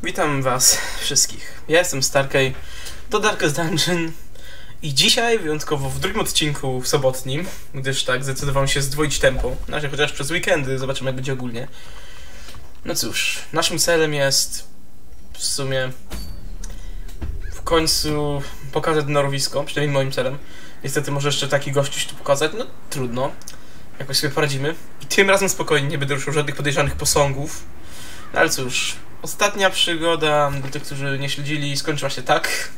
Witam was wszystkich. Ja jestem Starkey, to Darkest Dungeon i dzisiaj wyjątkowo w drugim odcinku sobotnim, gdyż tak, zdecydowałem się zdwoić tempo, chociaż przez weekendy, zobaczymy jak będzie ogólnie. No cóż, naszym celem jest w sumie w końcu pokazać norowisko, przynajmniej moim celem. Niestety może jeszcze taki gościuś tu pokazać, no trudno, jakoś sobie poradzimy. I tym razem spokojnie, nie będę ruszył żadnych podejrzanych posągów. No ale cóż, ostatnia przygoda, dla tych, którzy nie śledzili, skończyła się tak.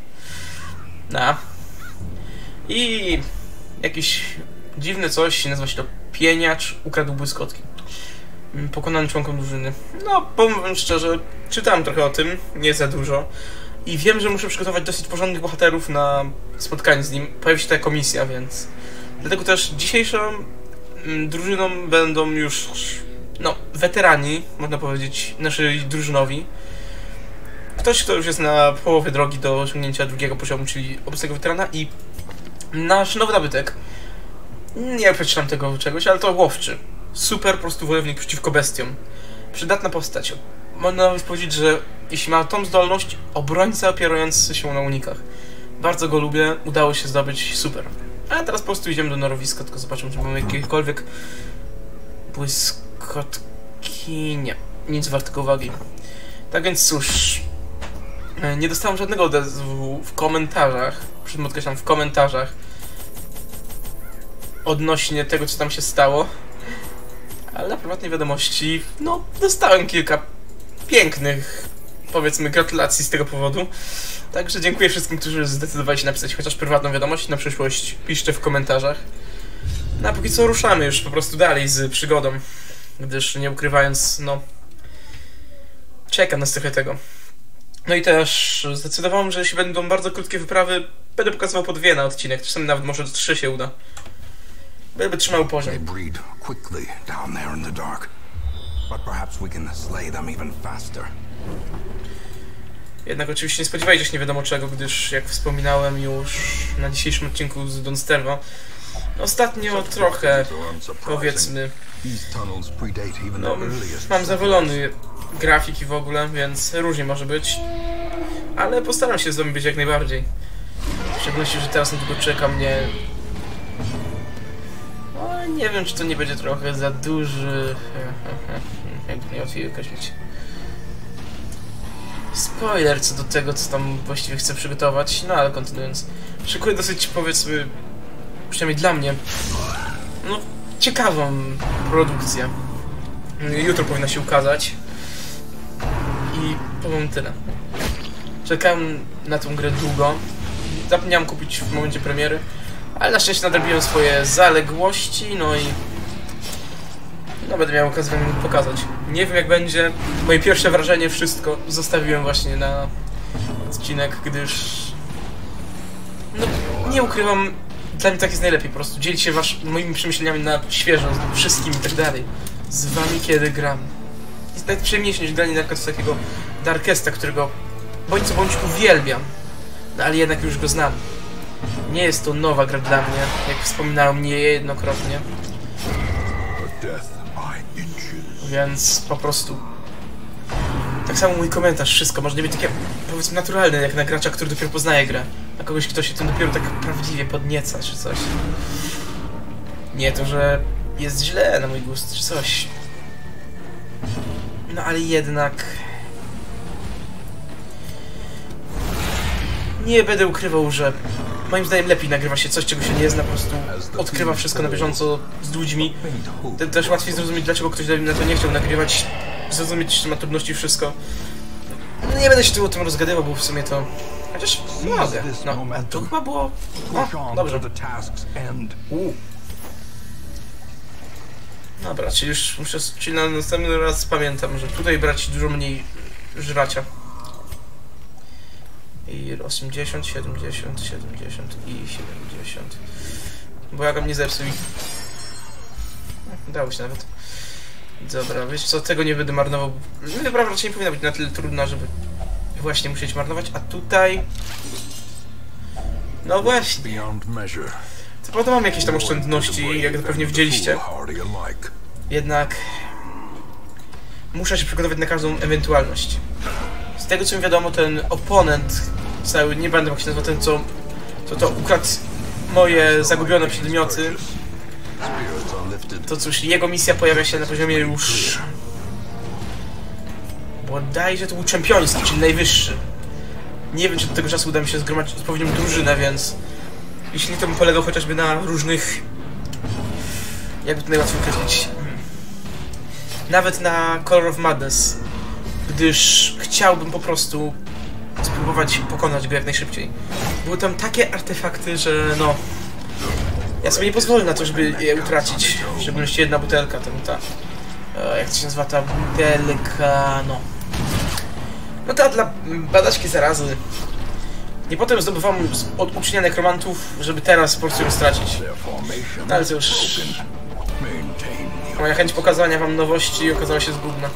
I jakiś dziwne coś, nazywa się to pieniacz, ukradł błyskotki. Pokonany członkom drużyny. No, powiem szczerze, czytałem trochę o tym, nie za dużo. I wiem, że muszę przygotować dosyć porządnych bohaterów na spotkanie z nim. Pojawi się ta komisja, więc... Dlatego też dzisiejszą drużyną będą już... no, weterani, można powiedzieć, naszej drużynowi. Ktoś, kto już jest na połowie drogi do osiągnięcia drugiego poziomu, czyli obecnego weterana, i nasz nowy nabytek. Nie przeczytam tego czegoś, ale to łowczy. Super po prostu wojownik przeciwko bestiom. Przydatna postać. Można nawet powiedzieć, że jeśli ma tą zdolność, obrońca opierający się na unikach. Bardzo go lubię, udało się zdobyć, super. A teraz po prostu idziemy do norowiska, tylko zobaczymy, czy mamy jakiekolwiek błyskotki. Nie, nic wartego uwagi. Tak więc cóż, nie dostałem żadnego odezwu w komentarzach, podkreślam, w komentarzach odnośnie tego, co tam się stało, ale na prywatnej wiadomości, no, dostałem kilka pięknych, powiedzmy, gratulacji z tego powodu. Także dziękuję wszystkim, którzy zdecydowali się napisać chociaż prywatną wiadomość. Na przyszłość piszcie w komentarzach. No a póki co ruszamy już po prostu dalej z przygodą, gdyż nie ukrywając, no, czekam na trochę tego. No i też zdecydowałem, że jeśli będą bardzo krótkie wyprawy, będę pokazywał po 2 na odcinek, czasami nawet może 3 się uda. Będę trzymał poziom. Jednak oczywiście nie spodziewajcie się nie wiadomo czego, gdyż jak wspominałem już na dzisiejszym odcinku z Donsterwa, ostatnio trochę, powiedzmy, no, mam zawalony grafik i w ogóle, więc różnie może być, ale postaram się z wami być jak najbardziej. W szczególności, że teraz niedługo czeka mnie... No, nie wiem, czy to nie będzie trochę za duży... jakby nie łatwiej określić. Spoiler co do tego, co tam właściwie chcę przygotować, no ale kontynuując. Szykuję dosyć, powiedzmy, przynajmniej dla mnie, no, ciekawą produkcję. Jutro powinna się ukazać. I powiem tyle. Czekałem na tą grę długo. Zapomniałem kupić w momencie premiery, ale na szczęście nadrobiłem swoje zaległości, no i... no będę miał okazję wam pokazać. Nie wiem jak będzie. Moje pierwsze wrażenie, wszystko zostawiłem właśnie na odcinek, gdyż... no, nie ukrywam, dla mnie tak jest najlepiej, po prostu dzielić się moimi przemyśleniami na świeżo, z wszystkim i tak dalej. Z wami kiedy gram. Jest nawet przyjemniejsze niż granie na przykład z takiego Darkesta, którego bądź co bądź uwielbiam. No ale jednak już go znam. Nie jest to nowa gra dla mnie, jak wspominałem niejednokrotnie. Więc po prostu... tak samo mój komentarz, wszystko może nie być takie, powiedzmy, naturalne jak na gracza, który dopiero poznaje grę. Na kogoś, kto się tym dopiero tak prawdziwie podnieca, czy coś. Nie to, że jest źle na mój gust, czy coś. No ale jednak... nie będę ukrywał, że moim zdaniem lepiej nagrywa się coś, czego się nie zna, po prostu odkrywa wszystko na bieżąco z ludźmi. Też łatwiej zrozumieć, dlaczego ktoś na to nie chciał nagrywać, zrozumieć, czy ma trudności, wszystko. No nie będę się tu o tym rozgadywał, bo w sumie to... chociaż mogę. No, to chyba było... o, dobrze. Dobra, czyli już muszę... czyli na następny raz pamiętam, że tutaj brać dużo mniej żracia. I 80, 70, 70 i 70. Bo jak mnie zepsuł i... udało się nawet. Dobra, wiesz co, tego nie będę marnował. Wyprawa raczej nie powinna być na tyle trudna, żeby właśnie musieć marnować, a tutaj... no właśnie. Co prawda mam jakieś tam oszczędności, jak to pewnie widzieliście. Jednak... muszę się przygotować na każdą ewentualność. tego co mi wiadomo, ten oponent cały, nie będę jak się nazywa, ten co ukradł moje zagubione przedmioty, to cóż, jego misja pojawia się na poziomie już... bodajże to był czempioński, czyli najwyższy. Nie wiem, czy do tego czasu uda mi się zgromadzić odpowiednią drużynę, więc... jeśli nie, to bym polegał chociażby na różnych... jakby to najłatwiej określić... nawet na Color of Madness. Gdyż chciałbym po prostu spróbować pokonać go jak najszybciej. Były tam takie artefakty, że no... ja sobie nie pozwolę na to, żeby je utracić. W szczególności jedna butelka, ta... jak to się nazywa ta butelka... no... no ta dla badaczki zarazy. Nie potem zdobywam od ucznia nekromantów, żeby teraz po prostu ją stracić. No ale to już... moja chęć pokazania wam nowości okazała się zgubna.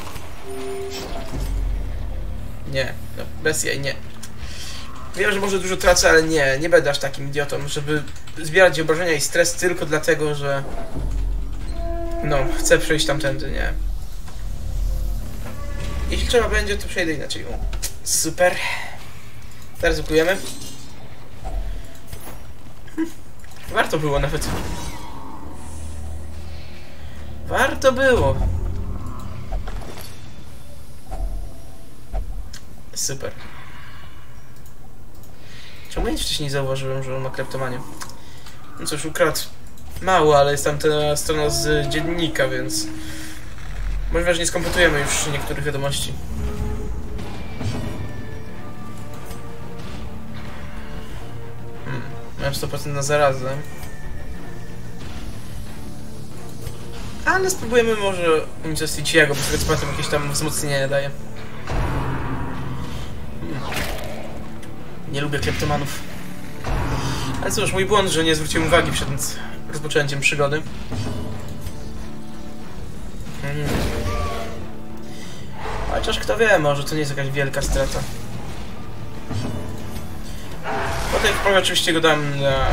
Nie, no, bez jej nie. Wiem, że może dużo tracę, ale nie będę aż takim idiotą, żeby zbierać obrażenia i stres tylko dlatego, że... no, chcę przejść tamtędy, nie. Jeśli trzeba będzie, to przejdę inaczej. Super. Zaryzykujemy. Warto było nawet. Warto było. Super. Czemu ja wcześniej zauważyłem, że on ma kleptomanię? No cóż, ukradł mało, ale jest tam ta strona z dziennika, więc... możliwe, że nie skompletujemy już niektórych wiadomości. Miałem 100% na zarazę. Ale spróbujemy może unicestwić jego, bo z tego co pamiętam jakieś tam wzmocnienie daje. Nie lubię kleptomanów. Ale cóż, mój błąd, że nie zwróciłem uwagi przed rozpoczęciem przygody. Chociaż kto wie, może to nie jest jakaś wielka strata. Potem oczywiście go dam na...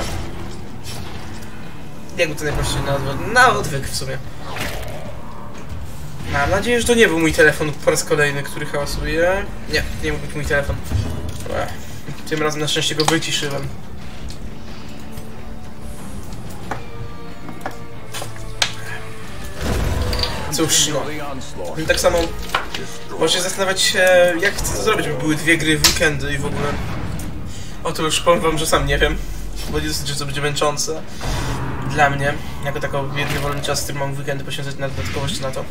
jakby to najprościej nazwać? Na odwyk w sumie. Mam nadzieję, że to nie był mój telefon po raz kolejny, który hałasuje. Nie mógł być mój telefon. Tym razem na szczęście go wyciszyłem. Cóż, no. Tak samo możecie zastanawiać się, jak chcę to zrobić, bo były dwie gry w weekendy i w ogóle. Oto już powiem wam, że sam nie wiem, bo nie dosyć, że to będzie męczące dla mnie, jako taką jedyny wolny czas, który mam w weekendy poświęcać na dodatkowość na to.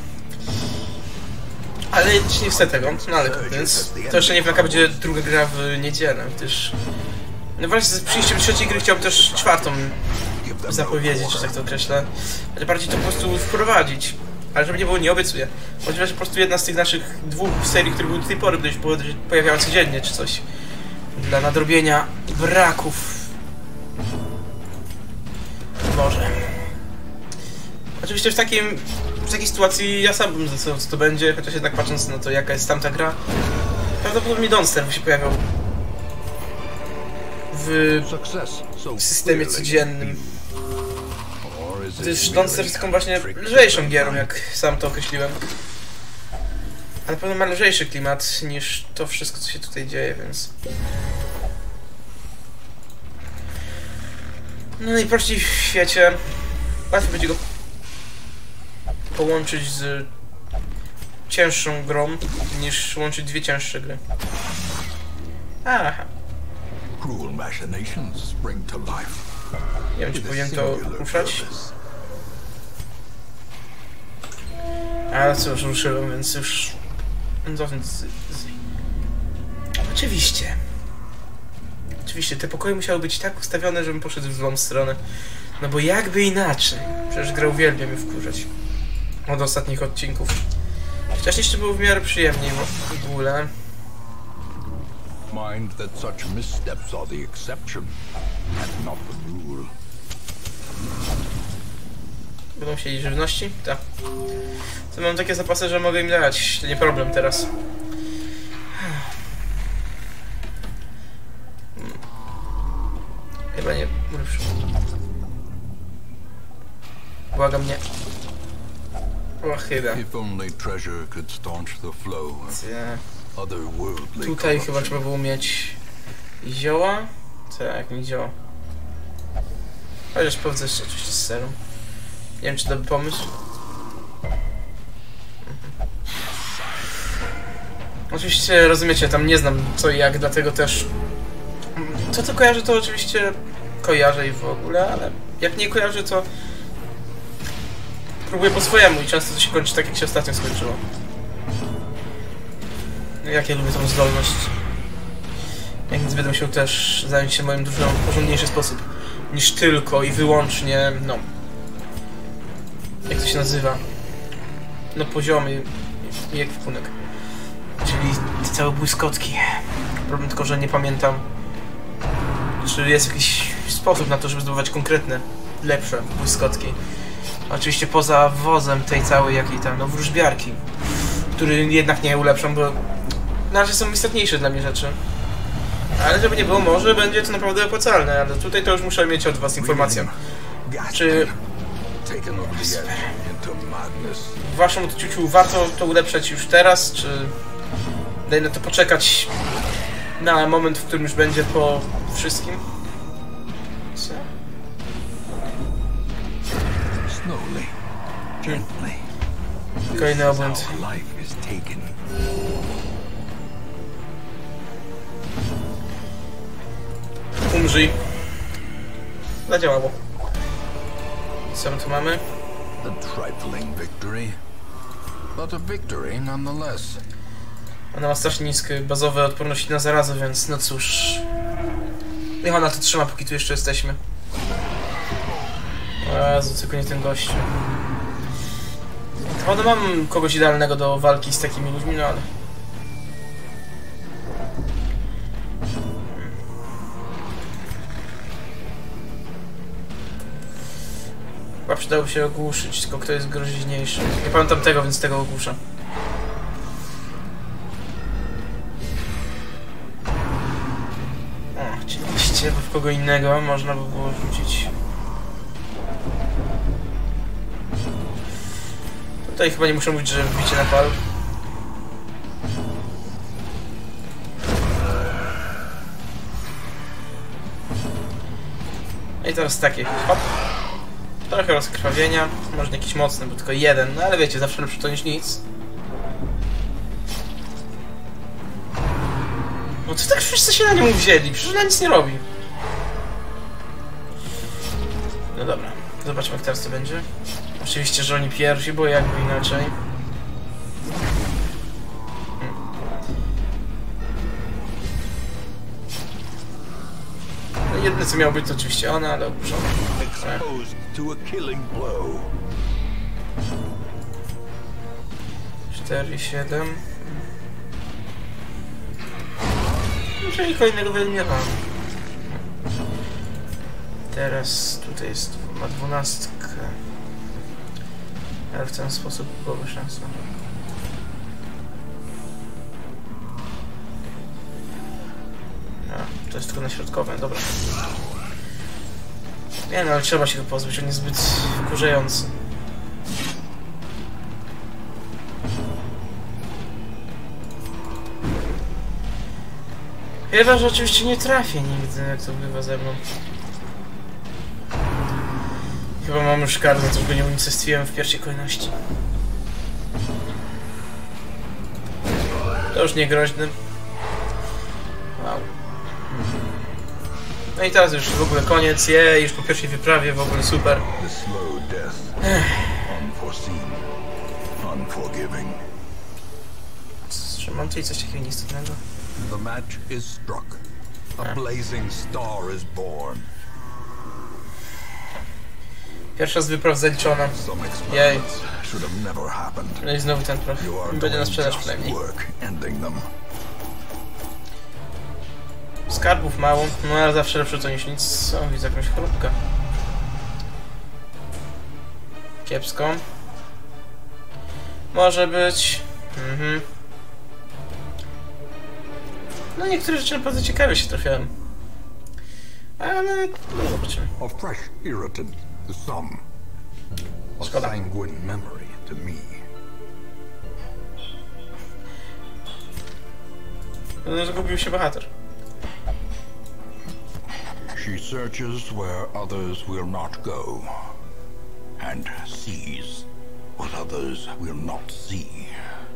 Ale nie chcę tego, no ale więc to jeszcze nie wiem, jaka będzie druga gra w niedzielę, gdyż... no właśnie z przyjściem trzeciej gry chciałbym też czwartą zapowiedzieć, że tak to określę, ale bardziej to po prostu wprowadzić. Ale żeby nie było, nie obiecuję. Możliwe, że po prostu jedna z tych naszych dwóch serii, które były do tej pory, gdzieś pojawiały codziennie czy coś. Dla nadrobienia braków. Może. Oczywiście w takiej sytuacji ja sam bym zdecydował, co to będzie, chociaż jednak patrząc na to, jaka jest tamta gra, prawdopodobnie Dawnster by się pojawiał w systemie codziennym. Gdyż Dawnster jest taką właśnie lżejszą gierą, jak sam to określiłem. A na pewno ma lżejszy klimat niż to wszystko, co się tutaj dzieje, więc... no najprościej w świecie łatwiej będzie go połączyć z cięższą grą, niż łączyć dwie cięższe gry. Aha. Nie wiem, czy powinien to ruszać. Ale cóż, ruszyłem, więc już... Oczywiście. Oczywiście, te pokoje musiały być tak ustawione, żebym poszedł w złą stronę. No bo jakby inaczej. Przecież grę uwielbiam mnie wkurzać. Od ostatnich odcinków. Chociaż jeszcze było w miarę przyjemniej w ogóle. Mind that such missteps are the exception and not the rule. Będą chcieli żywności? Tak. To mam takie zapasy, że mogę im dać. To nie problem teraz. Chyba nie. Błagam mnie. O, chyba. If only treasure could staunch the flow. otherworldly Tutaj chyba corruption. trzeba było mieć zioła. Tak, nie zioła. Chociaż sprawdzę jeszcze oczywiście z serum. Nie wiem, czy dobry pomysł. Oczywiście rozumiecie, tam nie znam co i jak, dlatego też to co kojarzę, to oczywiście kojarzę i w ogóle, ale jak nie kojarzę, to próbuję po swojemu i często to się kończy tak, jak się ostatnio skończyło. Jak ja lubię tą zdolność. Jak nic będę musiał też zająć się moim drużyną w porządniejszy sposób niż tylko i wyłącznie, no... Jak to się nazywa? No poziomy i ekwipunek. Czyli te całe błyskotki. Problem tylko, że nie pamiętam, czy jest jakiś sposób na to, żeby zdobywać konkretne, lepsze błyskotki. Oczywiście poza wozem tej całej jakiej tam, no wróżbiarki, który jednak nie ulepszam, bo na razie są istotniejsze dla mnie rzeczy. Ale żeby nie było, może będzie to naprawdę opłacalne, ale tutaj to już muszę mieć od was informację. Czy w waszym odczuciu warto to ulepszać już teraz, czy daj na to poczekać na moment, w którym już będzie po wszystkim? Co? Slowly, gently. Kolejny obłęd. Our life is taken. Umrzyj. Zadziałało. Co my tu mamy? A trifling victory, but a victory nonetheless. Ona ma strasznie niskie bazowe odporności na zarazę, więc no cóż. Niech ona to trzyma, póki tu jeszcze jesteśmy. O Jezu, tylko nie ten gościu. Prawda mam kogoś idealnego do walki z takimi ludźmi, no ale... Chyba przydałoby się ogłuszyć, tylko kto jest groźniejszy. Nie pamiętam tego, więc tego ogłuszę. O, oczywiście, bo w kogo innego można by było rzucić. Tutaj chyba nie muszę mówić, że wbicie na pal. I teraz takie, hop. Trochę rozkrwawienia, może nie jakiś mocny, bo tylko jeden, no ale wiecie, zawsze lepsze to niż nic. No to tak wszyscy się na nią wzięli, przecież ona nic nie robi. No dobra, zobaczmy jak teraz to będzie. Oczywiście, że oni pierwsi, bo jakby inaczej. No jedyne co miało być to oczywiście ona, ale ogłuszona. Exposed to a killing blow. 4, 7. Jeżeli kolejnego wyeliminowałem. Teraz tutaj jest, ma 12. Ale w ten sposób byłoby szansa. A, to jest tylko na środkowe, dobra. Nie no, ale trzeba się go pozbyć, on jest zbyt wkurzający. Chyba, że oczywiście nie trafię nigdy, jak to bywa ze mną. Chyba mam już kartę, to go nie unicestwiłem w pierwszej kolejności. To już nie groźny. Wow. No i teraz już w ogóle koniec, już po pierwszej wyprawie, w ogóle super. The slow death. Unforeseen. Unforgiving. Czy mam tutaj coś takiego nieistotnego? The match is struck. A blazing star is born. Pierwsza z wypraw zaliczona. Some Jej. experiments should have never happened. No i znowu ten prof. You are Będzie na doing sprzedaż just przynajmniej. work ending them. Skarbów mało, no ale zawsze lepsze to niż nic. O, widzę jakąś chorobkę. Kiepsko. Może być. No niektóre rzeczy naprawdę ciekawie się trafiałem. Ale no, zobaczymy. A fresh irritant to some. A Szkoda. sanguine memory to me. Zgubił się bohater. She searches where others will not go, and sees what others will not see.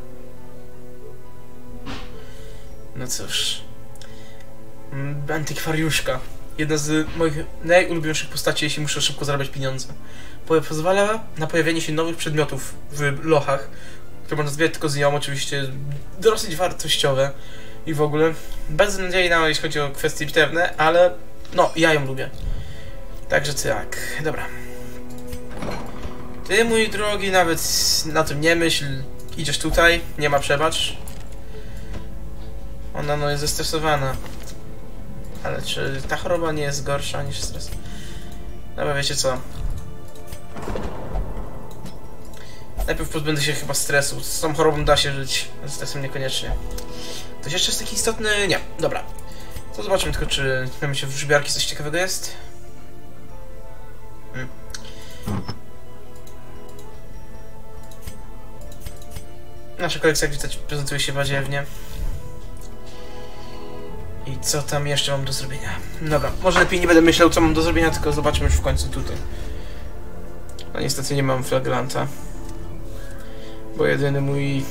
No cóż. Antykwariuszka. Jedna z moich najulubioniejszych postaci, jeśli muszę szybko zarabiać pieniądze. Pozwala na pojawienie się nowych przedmiotów w lochach, które można zbierać tylko z nią, oczywiście dosyć wartościowe i w ogóle beznadziejna, jeśli chodzi o kwestie bitewne, ale no, ja ją lubię. Także tak, dobra. Ty, mój drogi, nawet na tym nie myśl. Idziesz tutaj, nie ma przebacz. Ona no jest zestresowana. Ale czy ta choroba nie jest gorsza niż stres? Dobra, wiecie co? Najpierw pozbędę się chyba stresu. Z tą chorobą da się żyć, z stresem niekoniecznie. Ktoś jeszcze jest taki istotny? Nie. Dobra. To zobaczymy tylko, czy mamy się w żbiarki coś ciekawego jest. Nasza kolekcja, jak widać, prezentuje się badziewnie. I co tam jeszcze mam do zrobienia? Dobra, może lepiej nie będę myślał, co mam do zrobienia, tylko zobaczmy już w końcu tutaj. No niestety nie mam flagranta. Bo jedyny mój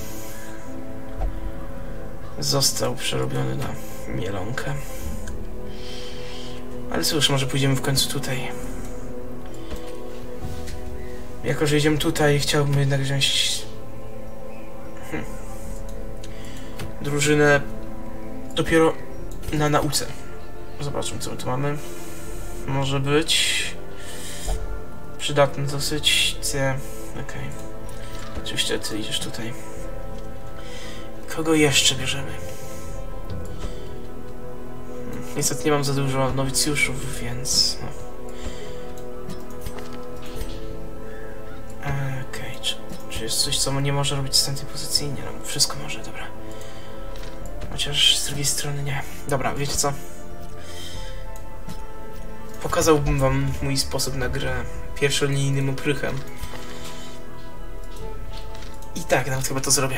został przerobiony na mielonkę. Ale cóż, może pójdziemy w końcu tutaj. Jako że idziemy tutaj, chciałbym jednak wziąć drużynę dopiero na nauce. Zobaczmy, co my tu mamy. Może być przydatny dosyć. Okej. Oczywiście ty idziesz tutaj. Kogo jeszcze bierzemy? Niestety nie mam za dużo nowicjuszów, więc... No. Okej, czy jest coś, co nie może robić z tamtej pozycji? Nie, no, wszystko może, dobra. Chociaż z drugiej strony nie. Dobra, wiecie co? Pokazałbym wam mój sposób na grę pierwszolinijnym oprychem. I tak, nawet chyba to zrobię.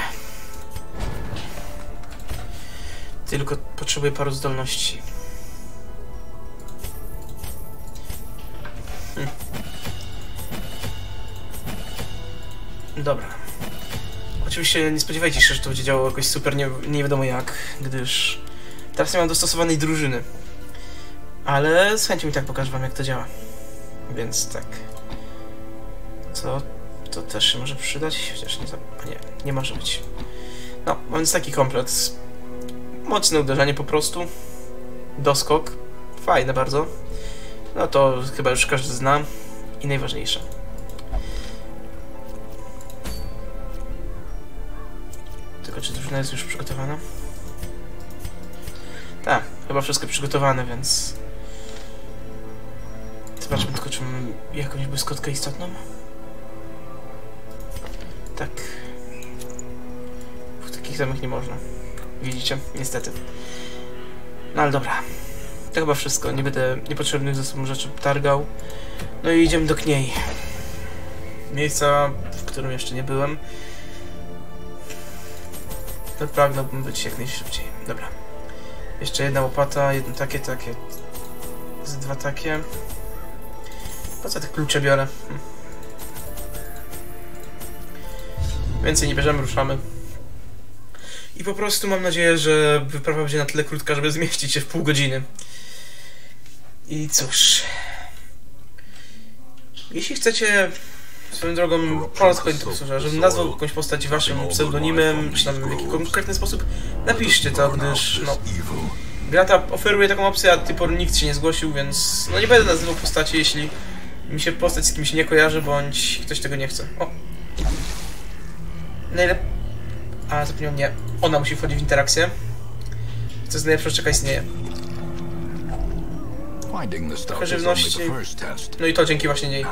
Tylko potrzebuję paru zdolności. Dobra. Oczywiście nie spodziewajcie się, że to będzie działało jakoś super nie wiadomo jak, gdyż teraz nie mam dostosowanej drużyny. Ale z chęcią i tak pokażę wam, jak to działa. Więc tak. To też się może przydać, chociaż nie może być. No, mam więc taki komplet. Mocne uderzenie po prostu. Doskok. Fajne bardzo. No to chyba już każdy zna. I najważniejsze. Tylko czy drużyna jest już przygotowana? Tak, chyba wszystko przygotowane, więc... Zobaczmy tylko, czy mam jakąś błyskotkę istotną. Tak. W takich zamach nie można. Widzicie? Niestety. No ale dobra. To chyba wszystko. Nie będę niepotrzebnych ze sobą rzeczy targał. No i idziemy do Kniei. Miejsca, w którym jeszcze nie byłem. To pragnąłbym być jak najszybciej. Dobra. Jeszcze jedna łopata, jedno takie. Z dwa takie. Po co te klucze biorę? Więcej nie bierzemy, ruszamy. I po prostu mam nadzieję, że wyprawa będzie na tyle krótka, żeby zmieścić się w pół godziny. I cóż... Jeśli chcecie... Swoją drogą, po raz kolejny to posłużę, żebym nazwał jakąś postać waszym pseudonimem, czy tam w jakiś konkretny sposób, napiszcie to, gdyż, no... Gra ta oferuje taką opcję, a do tej pory nikt się nie zgłosił, więc... No nie będę nazywał postaci, jeśli mi się postać z kimś nie kojarzy, bądź ktoś tego nie chce. O! Najlepiej... A, zapomniałem, nie. Ona musi wchodzić w interakcję. Co jest najlepsze, czeka istnieje. Trochę żywności. No i to dzięki właśnie niej.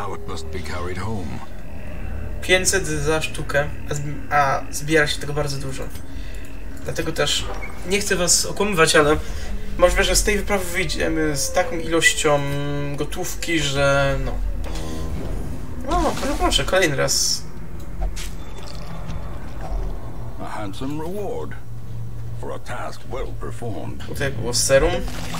500 za sztukę, a zbiera się tego bardzo dużo. Dlatego też nie chcę was okłamywać, ale możliwe, że z tej wyprawy wyjdziemy z taką ilością gotówki, że no... No, proszę, kolejny raz. A handsome reward for a task well performed. Tutaj było serum.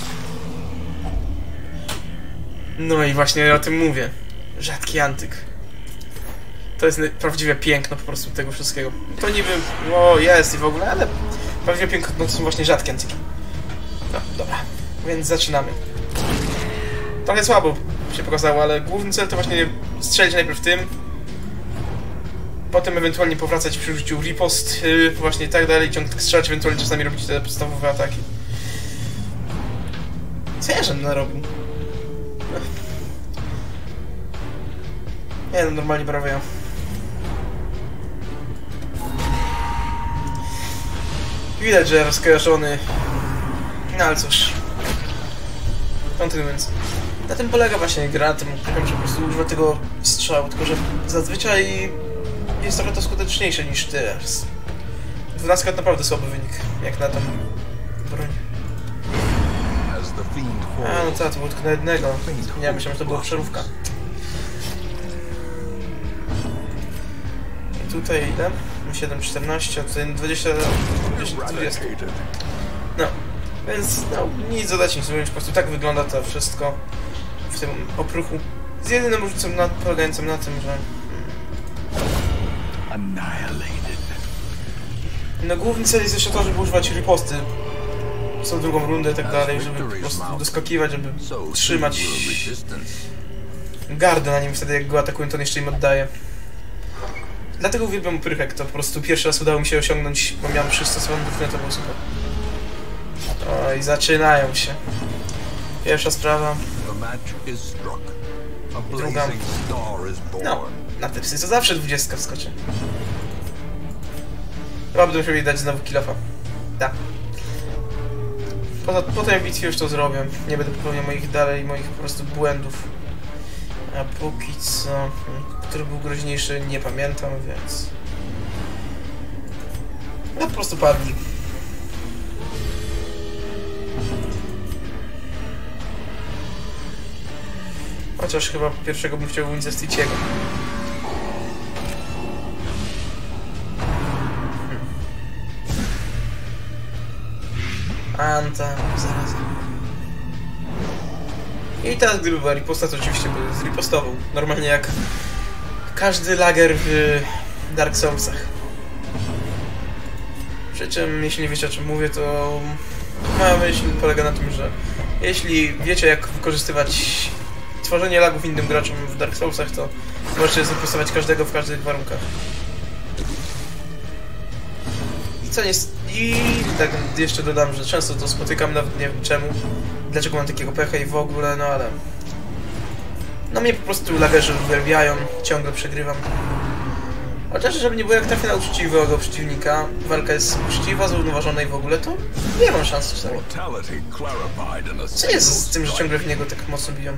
No i właśnie o tym mówię. Rzadki antyk. To jest prawdziwe piękno po prostu tego wszystkiego. To niby, o jest i w ogóle, ale prawdziwe piękno to są właśnie rzadkie antyki. No, dobra. Więc zaczynamy. Trochę słabo się pokazało, ale główny cel to właśnie strzelić najpierw tym. Potem ewentualnie powracać przy użyciu ripost, właśnie i tak dalej, ciągle strzelać, ewentualnie czasami robić te podstawowe ataki. Co ja żebym narobił? Nie no, normalnie brawo ja. Widać, że rozkojarzony. No ale cóż. Kontynuując. Na tym polega właśnie gra, tym że po prostu używa tego strzału, tylko że zazwyczaj jest trochę to skuteczniejsze niż teraz. 12 to naprawdę słaby wynik, jak na tą broń. A no co, to było tylko na jednego. Nie, myślałem, że to była przerówka. I tutaj ile? 7,14, a tutaj 20. No, więc no, nic dodać, nic ująć, po prostu tak wygląda to wszystko w tym opruchu. Z jedyną różnicą polegającą na tym, że... No główny cel jest jeszcze to, żeby używać riposty co drugą rundę i tak dalej, żeby po prostu doskakiwać, żeby trzymać gardę na nim, wtedy jak go atakują, to on jeszcze im oddaje. Dlatego uwielbiam prychek, to po prostu pierwszy raz udało mi się osiągnąć, bo miałem przystosowany duflet, to było super. O, i zaczynają się. Pierwsza sprawa. I druga. No, na te psy to zawsze 20 wskoczy. Chyba będę musiał jej dać znowu kill-offa. Tak. Potem w bitwie już to zrobię. Nie będę popełniał moich po prostu błędów. A póki co... Który był groźniejszy, nie pamiętam, więc... No po prostu padli. Chociaż chyba pierwszego bym chciał ująć ze Stitchiego. Anta, zaraz. I teraz gdyby była riposta, to oczywiście by zripostował. Normalnie jak każdy lager w Dark Soulsach. Przy czym, jeśli nie wiecie o czym mówię, to moja myśl polega na tym, że jeśli wiecie jak wykorzystywać tworzenie lagów innym graczom w Dark Soulsach, to możecie zripostować każdego w każdych warunkach. I co nie... I tak jeszcze dodam, że często to spotykam, nawet nie wiem czemu, dlaczego mam takiego pecha i w ogóle, no ale... No mnie po prostu lagerzy uwielbiają, ciągle przegrywam. Chociaż żeby nie było, jak trafię na uczciwego przeciwnika, walka jest uczciwa, zrównoważona i w ogóle, to nie mam szans czasami. Co jest z tym, że ciągle w niego tak mocno biją?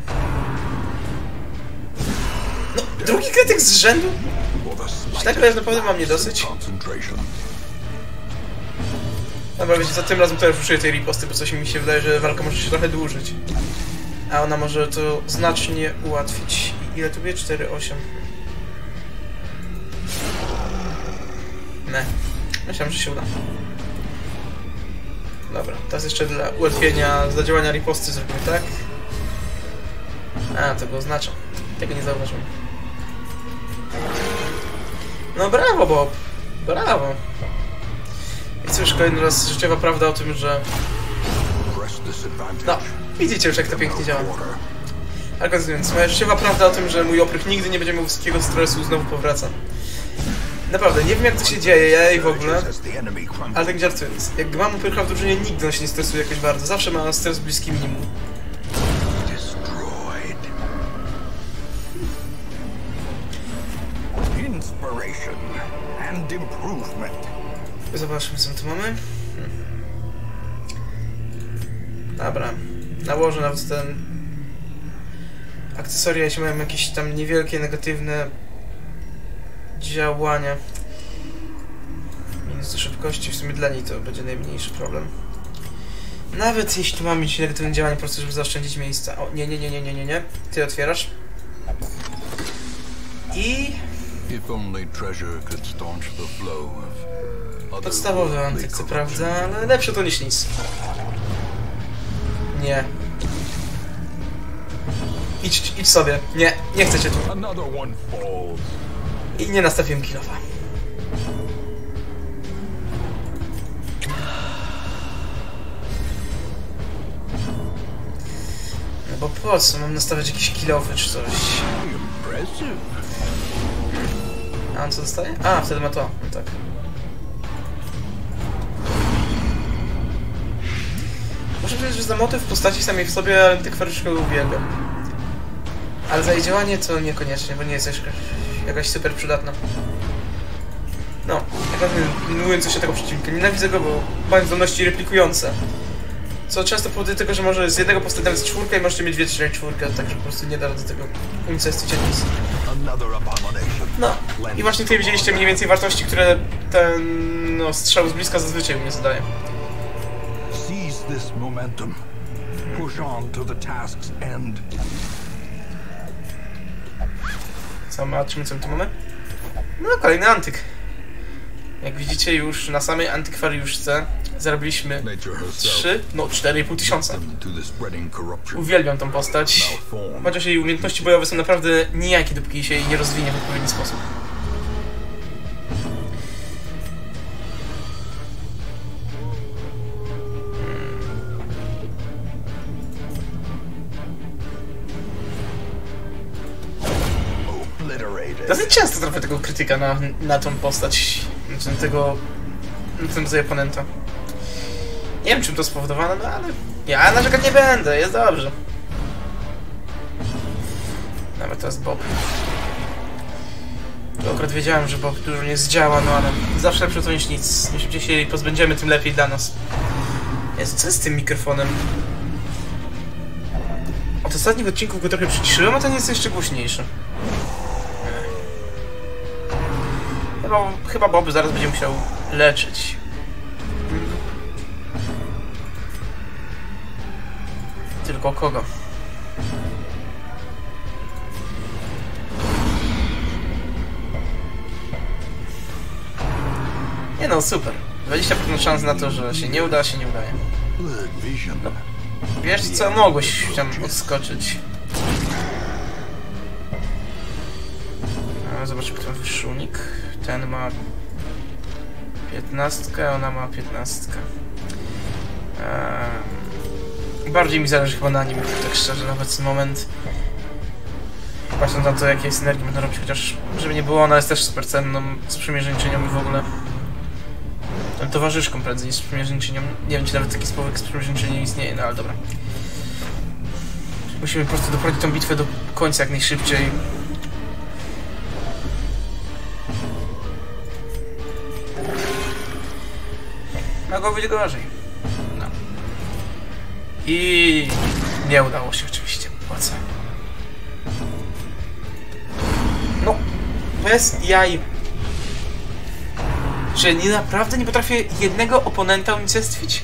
No, drugi krytyk z rzędu? Czy tak naprawdę mam nie dosyć? Dobra, wiecie co, tym razem to już użyję tej riposty, bo coś mi się wydaje, że walka może się trochę dłużyć. A ona może to znacznie ułatwić. Ile tu będzie? 4,8. Ne. Myślałem, że się uda. Dobra, teraz jeszcze dla ułatwienia zadziałania riposty zrobimy tak. A, to go oznacza. Tego nie zauważyłem. No brawo, Bob. Brawo. I cóż, kolejny raz życiowa prawda o tym, że... No, widzicie już jak to pięknie działa. Ale kontynuując, moja życiowa prawda o tym, że mój oprych nigdy nie będzie miał wysokiego stresu, znowu powraca. Naprawdę, nie wiem jak to się dzieje, ja i w ogóle, ale tak żartując, jak mam oprycha w drużynie, nigdy on się nie stresuje jakoś bardzo, zawsze ma stres bliski minimum. Zobaczmy co tu mamy. Dobra, nałożę nawet ten akcesoria, jeśli mają jakieś tam niewielkie negatywne działania. Minus do szybkości, w sumie dla niej to będzie najmniejszy problem. Nawet jeśli mamy jakieś negatywne działanie, po prostu żeby zaoszczędzić miejsca. O, nie. Ty otwierasz. I... If only treasure could staunch the flow of Podstawowy antyk, co prawda, ale lepsze to niż nic. Nie. Idź sobie. Nie, nie chcę cię tu. I nie nastawiłem kilofa. No bo po co? Mam nastawiać jakieś kilofy czy coś? A on co dostaje? A, wtedy ma to. No tak. Muszę powiedzieć, że za motyw w postaci samej w sobie antykwaryczkę uwielbiam. Ale za jej działanie to niekoniecznie, bo nie jest jakaś super przydatna. No, mówiąc coś o tego przeciwnika, nienawidzę go, bo mają zdolności replikujące. Co często powoduje tego, że może z jednego powstać nawet czwórka i możecie mieć dwie czwórkę, także po prostu nie da rady tego unicestwić nic. No, i właśnie tutaj widzieliście mniej więcej wartości, które ten strzał z bliska zazwyczaj mnie zadaje. This momentum. Push on to the task's end. Co tu mamy? No, kolejny antyk. Jak widzicie, już na samej antykwariuszce zarobiliśmy 4,5 tysiąca. Uwielbiam tą postać, chociaż jej umiejętności bojowe są naprawdę nijakie, dopóki się jej nie rozwinie w odpowiedni sposób. Dosyć często trafię tego krytyka na tą postać, ten oponenta. Nie wiem, czym to spowodowane, no ale ja narzekać nie będę, jest dobrze. Nawet teraz Bob. To akurat wiedziałem, że Bob dużo nie zdziała, no ale zawsze lepsze to niż nic. Im szybciej się jej pozbędziemy, tym lepiej dla nas. Jezu, co jest z tym mikrofonem? Od ostatnich odcinków go trochę przyciszyłem, a ten jest jeszcze głośniejszy. Chyba Bob zaraz będzie musiał leczyć. Tylko kogo? Nie no, super. 20% szans na to, że się nie uda, się nie udaje. No. Wiesz co? Mogłeś tam odskoczyć. Zobaczmy, kto ma wyższy unik. Ten ma 15, ona ma 15. Bardziej mi zależy chyba na nim, tak szczerze, na obecny moment. Patrząc na to, jakie jest energii będą robić, chociaż żeby nie było, ona jest też super cenną sprzymierzeńczynią i w ogóle. Tą towarzyszką prędzej niż sprzymierzeńczynią. Nie wiem, czy nawet taki słowek sprzymierzeńczyni istnieje, no ale dobra. Musimy po prostu doprowadzić tą bitwę do końca jak najszybciej. Mogło być gorzej. No. I nie udało się oczywiście. Po co? No, bez jaj. Że naprawdę nie potrafię jednego oponenta unicestwić?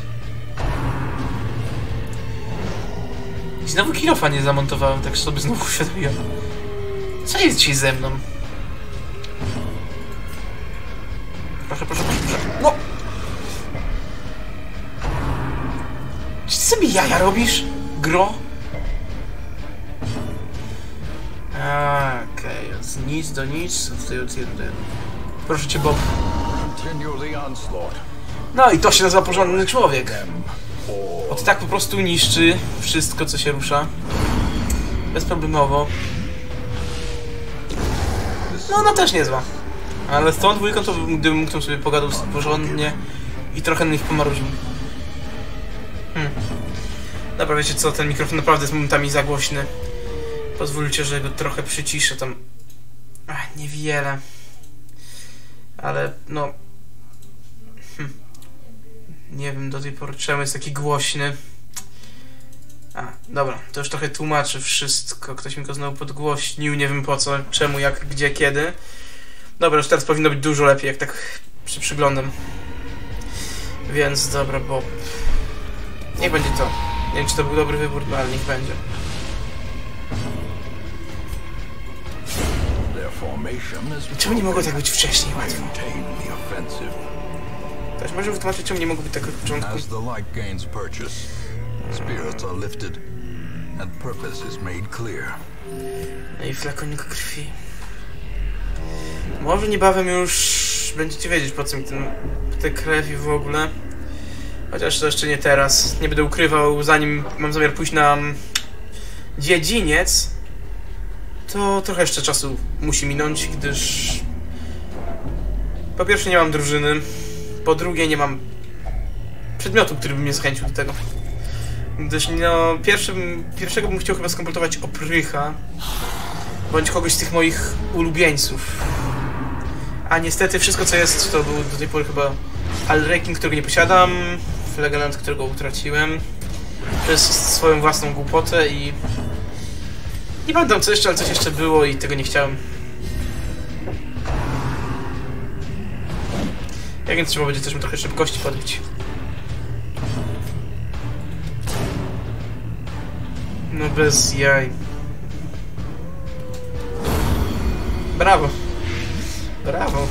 I znowu kilofa nie zamontowałem, tak sobie znowu uświadomiłem. Co jest dzisiaj ze mną? Proszę, proszę, proszę, proszę. No! Czy ty sobie jaja robisz? Gro? Okej, z nic do nic, tutaj od 1 do 1. Proszę cię, Bob. No i to się nazywa porządny człowiek. Od tak po prostu niszczy wszystko, co się rusza. Bezproblemowo. No, ona też niezła. Ale z tą dwójką to gdybym mógł tam sobie pogadał porządnie i trochę na nich pomarudził. Dobra, wiecie co, ten mikrofon naprawdę jest momentami za głośny. Pozwólcie, że go trochę przyciszę tam. Niewiele. Ale no... Nie wiem do tej pory czemu jest taki głośny. Dobra, to już trochę tłumaczy wszystko. Ktoś mi go znowu podgłośnił, nie wiem po co, czemu, jak, gdzie, kiedy. Dobra, już teraz powinno być dużo lepiej, jak tak przyglądam. Więc dobra, bo... Niech będzie to. Nie wiem, czy to był dobry wybór, no ale niech będzie. Czemu nie mogło tak być wcześniej łatwo? Też może wytłumaczyć, czemu nie mogło być tak od początku. As the light gains purchase, spirits are lifted and purpose is made clear. No i flakonik krwi. Może niebawem już będziecie wiedzieć, po co mi te krew i w ogóle. Chociaż to jeszcze nie teraz. Nie będę ukrywał, zanim mam zamiar pójść na dziedziniec, to trochę jeszcze czasu musi minąć, gdyż po pierwsze nie mam drużyny, po drugie nie mam przedmiotu, który by mnie zachęcił do tego. Gdyż no, pierwszego bym chciał chyba skompletować oprycha, bądź kogoś z tych moich ulubieńców. A niestety wszystko co jest to był do tej pory chyba Alrekin, którego nie posiadam, Flegeland, którego utraciłem przez swoją własną głupotę i nie pamiętam co jeszcze, ale coś jeszcze było i tego nie chciałem. Jak więc trzeba będzie też trochę szybkości podbić. No bez jaj. Brawo. Brawo.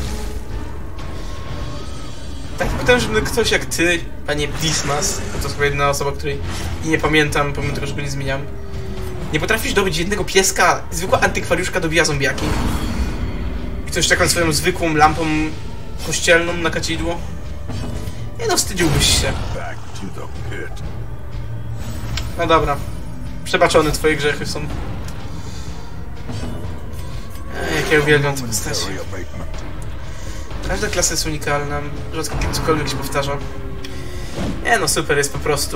Taki potężny ktoś jak ty, panie Dismas, to chyba jedna osoba, której nie pamiętam, pomimo tego, że go nie zmieniam. Nie potrafisz dobyć jednego pieska, zwykła antykwariuszka dobija zombiaki. I to jeszcze taką swoją zwykłą lampą kościelną na kadzidło. Nie no, wstydziłbyś się. No dobra. Przebaczone twoje grzechy są. Jak ja uwielbiam tę postać. Każda klasa jest unikalna, rzadko cokolwiek się powtarza. Nie no, super jest po prostu.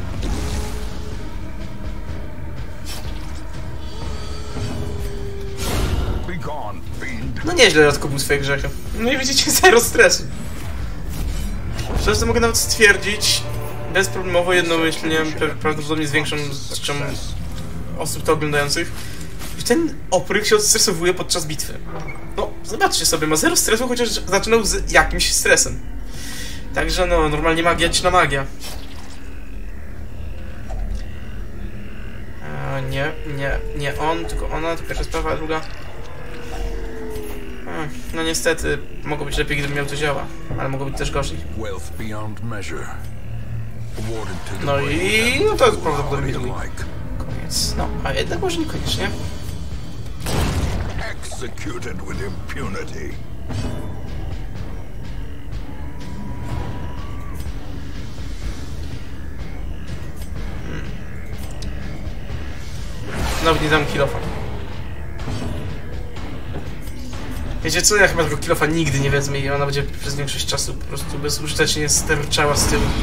No nieźle odkupił swoje grzechy. No i widzicie, zero stresu. Zresztą mogę nawet stwierdzić bezproblemowo, jednomyślnie, prawdopodobnie z większą liczbą osób to oglądających, że ten opryk się odstresowuje podczas bitwy. No, zobaczcie sobie, ma zero stresu, chociaż zaczynał z jakimś stresem. Także no, normalnie magiczna magia. Nie on, tylko ona, to pierwsza sprawa, a druga... No niestety, mogło być lepiej, gdybym miał to działa, ale mogło być też gorzej. No i... no to prawdopodobnie drugi koniec. No, a jednak może niekoniecznie. Nawet nie dam kilofa. Wiecie co, ja chyba tego kilofa nigdy nie wezmę i ona będzie przez większość czasu po prostu bezużytecznie sterczała z tyłu.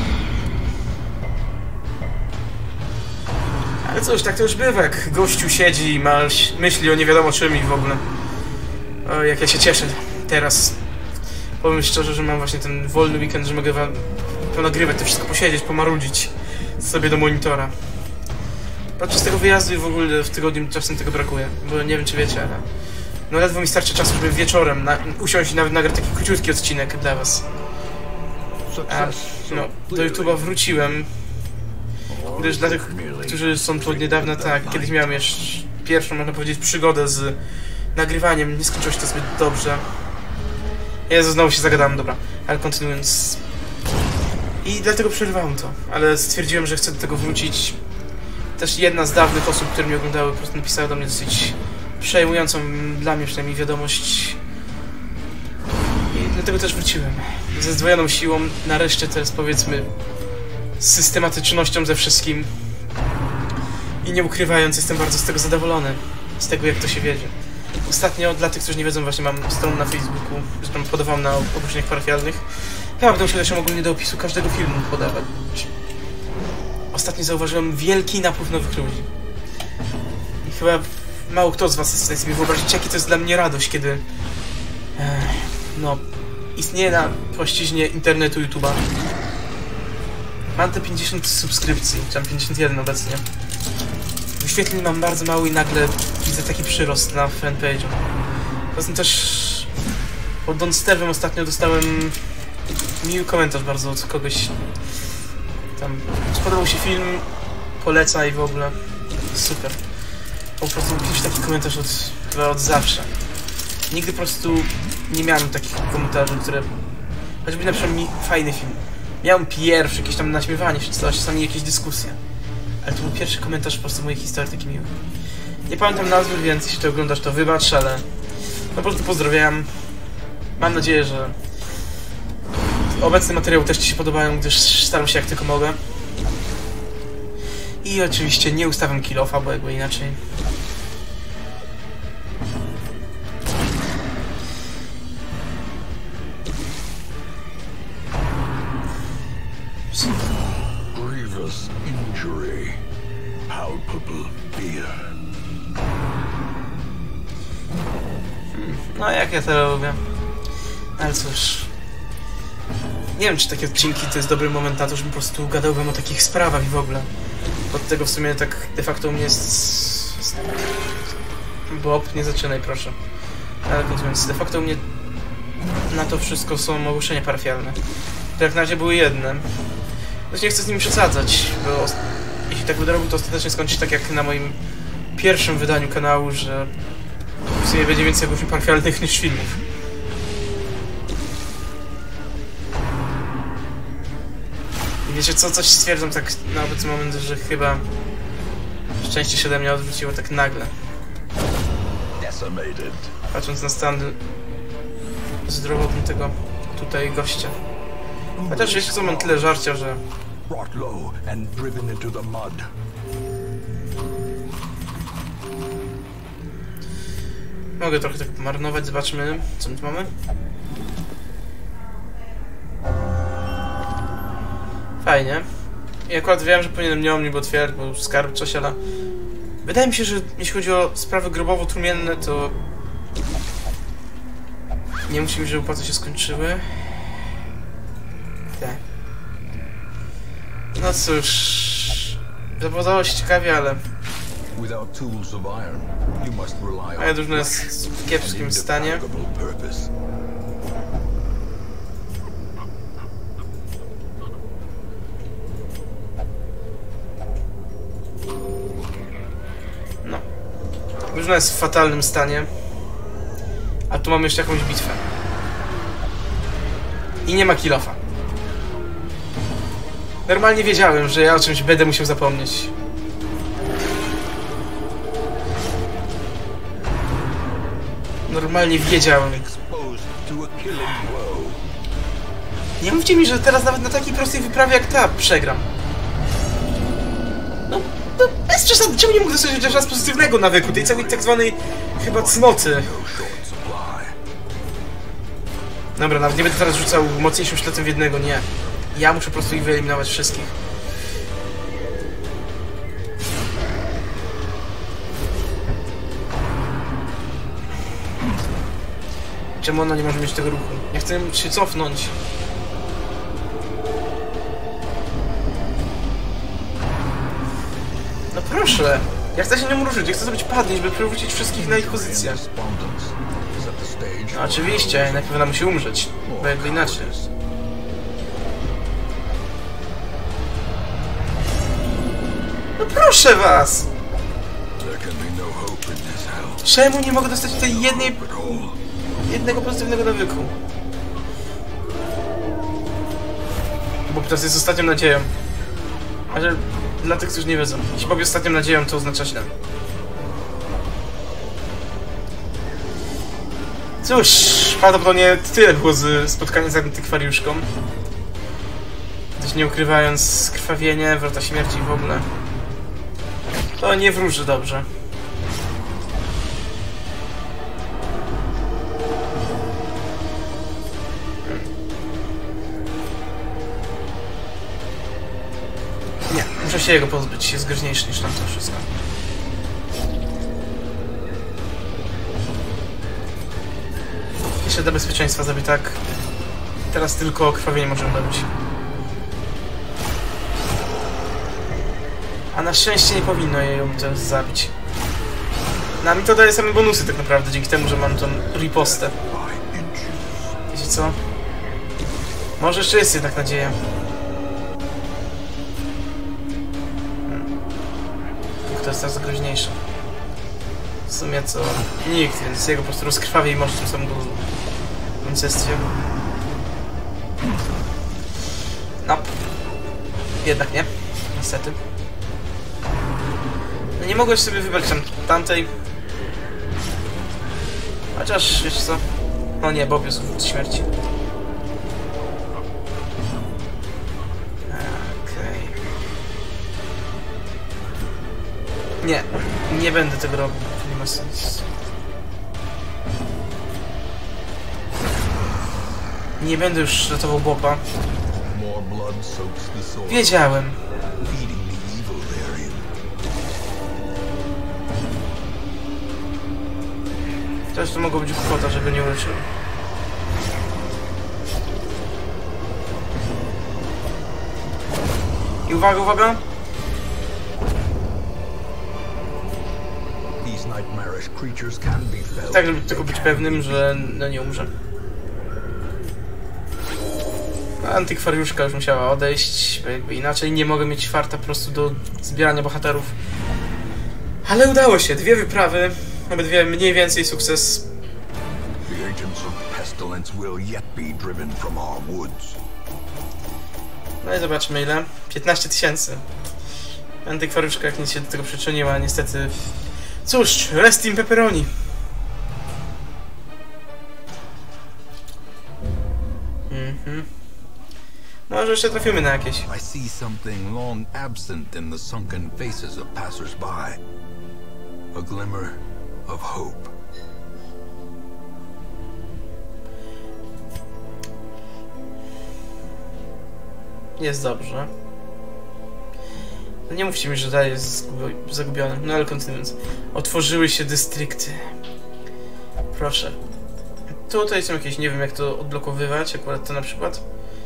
Ale cóż, tak to już bywa, jak gościu siedzi i myśli o nie wiadomo czym i w ogóle. O, jak ja się cieszę teraz. Powiem szczerze, że mam właśnie ten wolny weekend, że mogę ponagrywać to wszystko, posiedzieć, pomarudzić sobie do monitora. Podczas tego wyjazdu i w ogóle w tygodniu czasem tego brakuje, bo nie wiem czy wiecie, ale... no ledwo mi starczy czasu, żeby wieczorem usiąść i nawet nagrać taki króciutki odcinek dla was. No, do YouTube'a wróciłem, gdyż dla tych, którzy są tu od niedawna, tak, kiedyś miałem jeszcze pierwszą, można powiedzieć, przygodę z nagrywaniem, nie skończyło się to zbyt dobrze. Jezu, znowu się zagadałem, dobra, ale kontynuując. I dlatego przerwałem to, ale stwierdziłem, że chcę do tego wrócić. Też jedna z dawnych osób, które mnie oglądały, po prostu napisała do mnie dosyć przejmującą dla mnie przynajmniej wiadomość. I dlatego też wróciłem. Ze zdwojoną siłą, nareszcie teraz powiedzmy z systematycznością ze wszystkim. I nie ukrywając, jestem bardzo z tego zadowolony. Z tego, jak to się wiedzie. Ostatnio, dla tych, którzy nie wiedzą, właśnie mam stronę na Facebooku, że tam podawam na ogłoszeniach parafialnych. Chyba będę musiał też ogólnie do opisu każdego filmu podawać. Ostatnio zauważyłem wielki napływ nowych ludzi. I chyba mało kto z was jest w stanie sobie wyobrazić, jaki to jest dla mnie radość, kiedy no, istnieje na płaszczyźnie internetu YouTube'a. Mam te 50 subskrypcji, czy tam 51 obecnie. Wyświetleń mam bardzo mało i nagle widzę taki przyrost na fanpage'u. Poza tym też pod Don Stevem ostatnio dostałem miły komentarz bardzo od kogoś. Tam spodobał się film, poleca i w ogóle. Super. Po prostu jakiś taki komentarz chyba od zawsze. Nigdy po prostu nie miałem takich komentarzy, które choćby na przykład fajny film. Miałem pierwszy, jakieś tam naśmiewanie się, coś, czasami jakieś dyskusje. Ale to był pierwszy komentarz po prostu mojej historii, taki miły. Nie pamiętam nazwy, więc jeśli to oglądasz, to wybacz, ale... No po prostu pozdrawiam. Mam nadzieję, że obecny materiał też Ci się podobają, gdyż staram się jak tylko mogę. I oczywiście nie ustawiam kill-offa, bo jakby inaczej... Grievous injury. Palpable fear. No jak ja to lubię. Ale cóż... Nie wiem, czy takie odcinki to jest dobry moment na to, żebym po prostu gadałbym o takich sprawach i w ogóle. Od tego w sumie tak de facto u mnie jest... Bob, nie zaczynaj proszę. Ale kontynuując, de facto u mnie na to wszystko są ogłoszenia parafialne. To jak na razie były jedne. Choć nie chcę z nimi przesadzać, bo jeśli tak będę robił, to ostatecznie skończy tak jak na moim pierwszym wydaniu kanału, że w sumie będzie więcej ogłoszeń parafialnych niż filmów. I wiecie co, coś stwierdzam tak na obecny moment, że chyba szczęście się ode mnie odwróciło tak nagle. Patrząc na stan zdrowotny tego tutaj gościa. Chociaż jeszcze co, mam tyle żarcia, że... Mogę trochę tak marnować, zobaczmy, co my tu mamy. Fajnie. I akurat wiem, że powinienem nie omni, bo otwierać, bo skarb coś, ale... Wydaje mi się, że jeśli chodzi o sprawy grobowo-trumienne, to... Nie musi mi, że opłaty się skończyły. Tak. No cóż... Zapowiadało się ciekawie, ale... Moja drużyna jest w kiepskim stanie. No. Drużyna jest w fatalnym stanie. A tu mamy jeszcze jakąś bitwę. I nie ma kill-offa. Normalnie wiedziałem, że ja o czymś będę musiał zapomnieć. Normalnie wiedziałem. Nie mówcie mi, że teraz nawet na takiej prostej wyprawie jak ta przegram. No bez przesady, czemu nie mógł dostać chociaż raz pozytywnego nawyku, tej całej tak zwanej chyba cnoty. Dobra, nawet nie będę teraz rzucał mocniejszym sztyletem w jednego, nie. Ja muszę po prostu ich wyeliminować wszystkich. Czemu ona nie może mieć tego ruchu? Ja chcę się cofnąć. No proszę! Ja chcę się nią ruszyć, ja chcę zrobić padnieć, by przywrócić wszystkich na ich pozycję. No oczywiście, najpierw ona musi umrzeć, bo jakby inaczej. No proszę was! Czemu nie mogę dostać tej jednego pozytywnego nawyku? Bo teraz jest ostatnią nadzieją. Ale dla tych, którzy nie wiedzą, jeśli Bob jest ostatnią nadzieją, to oznacza źle. Cóż, prawdopodobnie tyle było z spotkania z antykwariuszką. Też nie ukrywając skrwawienie, wrota śmierci w ogóle. To nie wróży dobrze. Nie, muszę się jego pozbyć, jest groźniejszy niż tam to wszystko. Jeszcze dla bezpieczeństwa zrobię tak. Teraz tylko krwawienie możemy robić. A na szczęście nie powinno ją teraz zabić. No, mi to daje same bonusy tak naprawdę, dzięki temu, że mam tą ripostę. Wiecie co? Może jeszcze jest jednak nadzieja. To jest teraz groźniejsze. W sumie co? Nikt, więc jego po prostu rozkrwawi i może tym samym go unicestwie. Jednak nie. Niestety. No nie mogłeś sobie wybrać tamtej. Chociaż, wiesz co? No nie, Bob jest od śmierci. Okej. Nie, nie będę tego robił. Nie ma sensu. Nie będę już ratował Boba. Wiedziałem. Też to mogło być kwota, żeby nie uleczył. I uwaga, uwaga! Tak, żeby tylko być pewnym, że no nie umrze. Antykwariuszka już musiała odejść, bo jakby inaczej nie mogę mieć farta po prostu do zbierania bohaterów. Ale udało się, 2 wyprawy, obydwie mniej więcej sukces. No i zobaczmy ile. 15 000. Antykwariuszka jak nic się do tego przyczyniła, niestety. Cóż, rest in pepperoni. Może jeszcze trafimy na jakieś. I see something long absent in the sunken faces of passers-by. A glimmer of hope. Jest dobrze. No nie mówcie mi, że dalej jest zagubiony. No ale kontynuując. Otworzyły się dystrykty. Proszę. Tutaj są jakieś, nie wiem jak to odblokowywać, akurat to na przykład.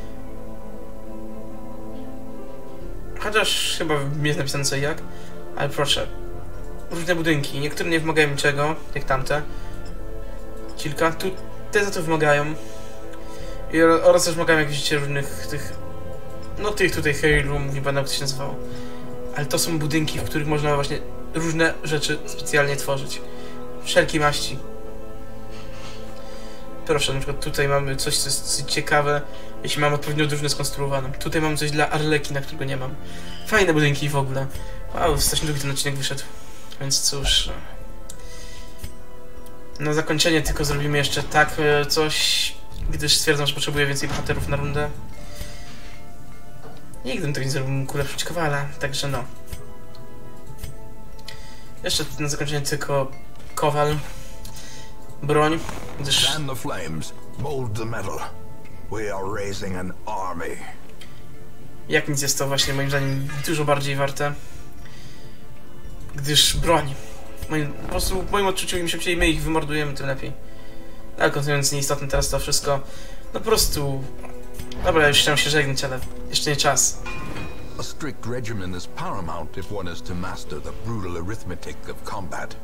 Chociaż chyba jest napisane co i jak. Ale proszę. Różne budynki. Niektóre nie wymagają niczego, jak tamte. Kilka. Tu te za to wymagają. Oraz też wymagają, jak widzicie, różnych tych... No tych tutaj Harry Room, nie będę jak to się nazywało. Ale to są budynki, w których można właśnie różne rzeczy specjalnie tworzyć. Wszelkiej maści. Proszę, na przykład tutaj mamy coś, co jest dosyć ciekawe, jeśli mam odpowiednio drużynę skonstruowaną. Tutaj mamy coś dla Arlekina, którego nie mam. Fajne budynki w ogóle. Wow, strasznie długi ten odcinek wyszedł. Więc cóż... Na zakończenie tylko zrobimy jeszcze tak coś, gdyż stwierdzam, że potrzebuję więcej bohaterów na rundę. Nigdy bym tego nie zrobił, mógł ulepszyć Kowala, także no. Jeszcze na zakończenie tylko Kowal. Broń, gdyż... Fan the flames, mold the metal. We are raising an army. Jak nic jest to właśnie moim zdaniem dużo bardziej warte. Gdyż broń. Po prostu w moim odczuciu im szybciej my ich wymordujemy, tym lepiej. Ale kontynuując, nieistotne teraz to wszystko. No po prostu... Dobra, już chciałem się żegnać, ale jeszcze nie czas. A strict regimen is paramount if one is to master the brutal arithmetic of combat.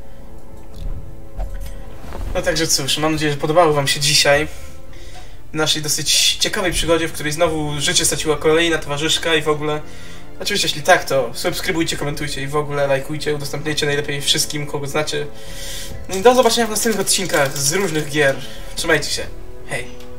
No także cóż, mam nadzieję, że podobało wam się dzisiaj w naszej dosyć ciekawej przygodzie, w której znowu życie straciła kolejna towarzyszka i w ogóle... Oczywiście, jeśli tak, to subskrybujcie, komentujcie i w ogóle lajkujcie, udostępniajcie najlepiej wszystkim, kogo znacie. No i do zobaczenia w następnych odcinkach z różnych gier. Trzymajcie się. Hej!